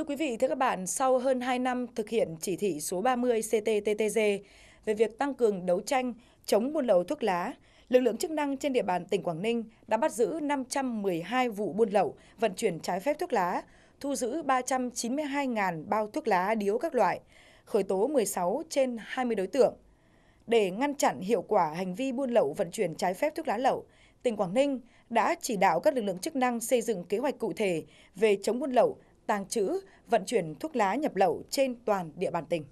Thưa quý vị, thưa các bạn, sau hơn 2 năm thực hiện chỉ thị số 30 CT-TTG về việc tăng cường đấu tranh chống buôn lậu thuốc lá, lực lượng chức năng trên địa bàn tỉnh Quảng Ninh đã bắt giữ 512 vụ buôn lậu, vận chuyển trái phép thuốc lá, thu giữ 392.000 bao thuốc lá điếu các loại, khởi tố 16 trên 20 đối tượng. Để ngăn chặn hiệu quả hành vi buôn lậu vận chuyển trái phép thuốc lá lậu, tỉnh Quảng Ninh đã chỉ đạo các lực lượng chức năng xây dựng kế hoạch cụ thể về chống buôn lậu, tàng trữ, vận chuyển thuốc lá nhập lậu trên toàn địa bàn tỉnh.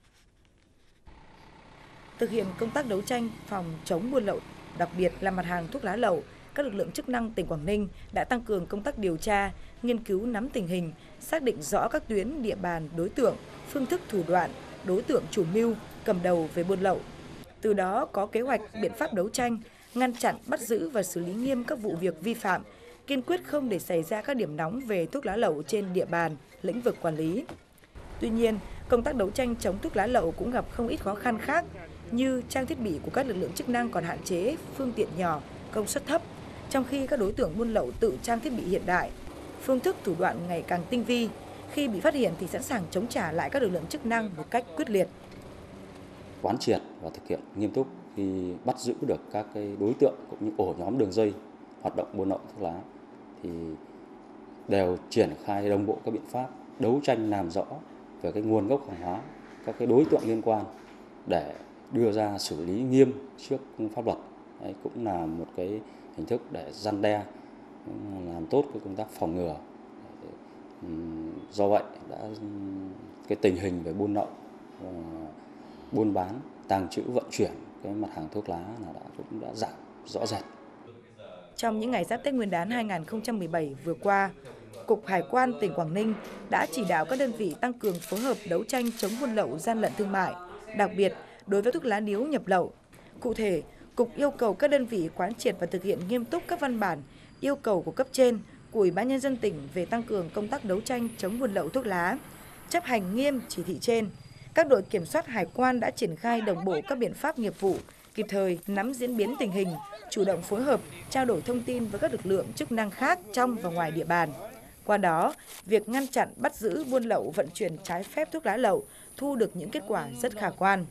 Thực hiện công tác đấu tranh phòng chống buôn lậu, đặc biệt là mặt hàng thuốc lá lậu, các lực lượng chức năng tỉnh Quảng Ninh đã tăng cường công tác điều tra, nghiên cứu nắm tình hình, xác định rõ các tuyến địa bàn đối tượng, phương thức thủ đoạn, đối tượng chủ mưu, cầm đầu về buôn lậu. Từ đó có kế hoạch, biện pháp đấu tranh, ngăn chặn, bắt giữ và xử lý nghiêm các vụ việc vi phạm, kiên quyết không để xảy ra các điểm nóng về thuốc lá lậu trên địa bàn, lĩnh vực quản lý. Tuy nhiên, công tác đấu tranh chống thuốc lá lậu cũng gặp không ít khó khăn khác, như trang thiết bị của các lực lượng chức năng còn hạn chế, phương tiện nhỏ, công suất thấp, trong khi các đối tượng buôn lậu tự trang thiết bị hiện đại. Phương thức thủ đoạn ngày càng tinh vi, khi bị phát hiện thì sẵn sàng chống trả lại các lực lượng chức năng một cách quyết liệt. Quán triệt và thực hiện nghiêm túc khi bắt giữ được các cái đối tượng cũng như ổ nhóm đường dây hoạt động buôn lậu thuốc lá thì đều triển khai đồng bộ các biện pháp đấu tranh làm rõ về cái nguồn gốc hàng hóa, các cái đối tượng liên quan để đưa ra xử lý nghiêm trước pháp luật. Đấy cũng là một cái hình thức để răn đe, làm tốt cái công tác phòng ngừa. Do vậy cái tình hình về buôn lậu, buôn bán, tàng trữ, vận chuyển cái mặt hàng thuốc lá cũng đã giảm rõ rệt. Trong những ngày giáp Tết Nguyên đán 2017 vừa qua, Cục Hải quan tỉnh Quảng Ninh đã chỉ đạo các đơn vị tăng cường phối hợp đấu tranh chống buôn lậu, gian lận thương mại, đặc biệt đối với thuốc lá điếu nhập lậu. Cụ thể, Cục yêu cầu các đơn vị quán triệt và thực hiện nghiêm túc các văn bản, yêu cầu của cấp trên, của Ủy ban Nhân dân tỉnh về tăng cường công tác đấu tranh chống buôn lậu thuốc lá, chấp hành nghiêm chỉ thị trên. Các đội kiểm soát hải quan đã triển khai đồng bộ các biện pháp nghiệp vụ, kịp thời nắm diễn biến tình hình, chủ động phối hợp, trao đổi thông tin với các lực lượng chức năng khác trong và ngoài địa bàn. Qua đó, việc ngăn chặn, bắt giữ buôn lậu, vận chuyển trái phép thuốc lá lậu thu được những kết quả rất khả quan.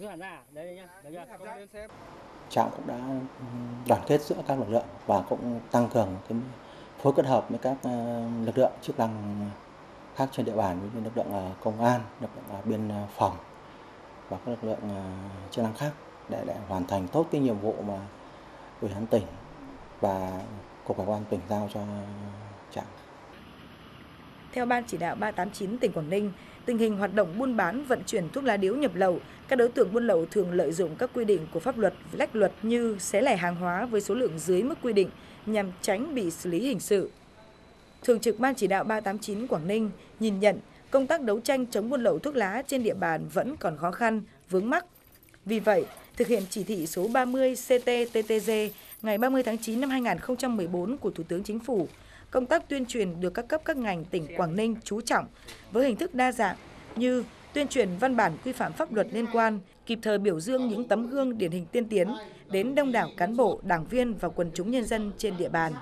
Trạm cũng đã đoàn kết giữa các lực lượng và cũng tăng cường cái phối kết hợp với các lực lượng chức năng khác trên địa bàn, như lực lượng công an, lực lượng biên phòng và các lực lượng chức năng khác để hoàn thành tốt cái nhiệm vụ mà Ủy ban tỉnh và Cục Hải quan tỉnh giao cho trạm. Theo Ban chỉ đạo 389 tỉnh Quảng Ninh, tình hình hoạt động buôn bán, vận chuyển thuốc lá điếu nhập lậu, các đối tượng buôn lậu thường lợi dụng các quy định của pháp luật, lách luật như xé lẻ hàng hóa với số lượng dưới mức quy định nhằm tránh bị xử lý hình sự. Thường trực Ban chỉ đạo 389 Quảng Ninh nhìn nhận công tác đấu tranh chống buôn lậu thuốc lá trên địa bàn vẫn còn khó khăn, vướng mắc. Vì vậy, thực hiện chỉ thị số 30 CT-TTG ngày 30 tháng 9 năm 2014 của Thủ tướng Chính phủ, công tác tuyên truyền được các cấp các ngành tỉnh Quảng Ninh chú trọng với hình thức đa dạng như tuyên truyền văn bản quy phạm pháp luật liên quan, kịp thời biểu dương những tấm gương điển hình tiên tiến đến đông đảo cán bộ, đảng viên và quần chúng nhân dân trên địa bàn.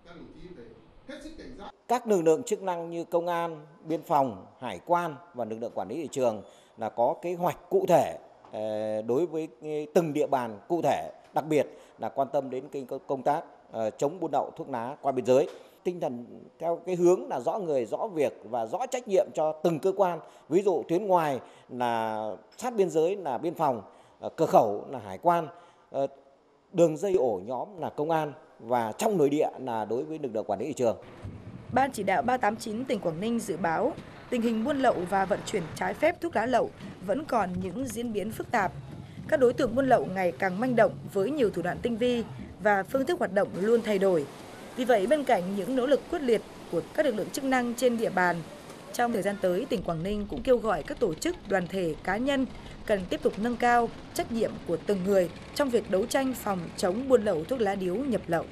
Các lực lượng chức năng như công an, biên phòng, hải quan và lực lượng quản lý thị trường là có kế hoạch cụ thể đối với từng địa bàn cụ thể, đặc biệt là quan tâm đến công tác chống buôn lậu thuốc lá qua biên giới. Tinh thần theo cái hướng là rõ người, rõ việc và rõ trách nhiệm cho từng cơ quan. Ví dụ tuyến ngoài là sát biên giới là biên phòng, cửa khẩu là hải quan, đường dây ổ nhóm là công an và trong nội địa là đối với lực lượng quản lý thị trường. Ban chỉ đạo 389 tỉnh Quảng Ninh dự báo tình hình buôn lậu và vận chuyển trái phép thuốc lá lậu vẫn còn những diễn biến phức tạp. Các đối tượng buôn lậu ngày càng manh động với nhiều thủ đoạn tinh vi và phương thức hoạt động luôn thay đổi. Vì vậy, bên cạnh những nỗ lực quyết liệt của các lực lượng chức năng trên địa bàn, trong thời gian tới, tỉnh Quảng Ninh cũng kêu gọi các tổ chức, đoàn thể, cá nhân cần tiếp tục nâng cao trách nhiệm của từng người trong việc đấu tranh phòng chống buôn lậu thuốc lá điếu nhập lậu.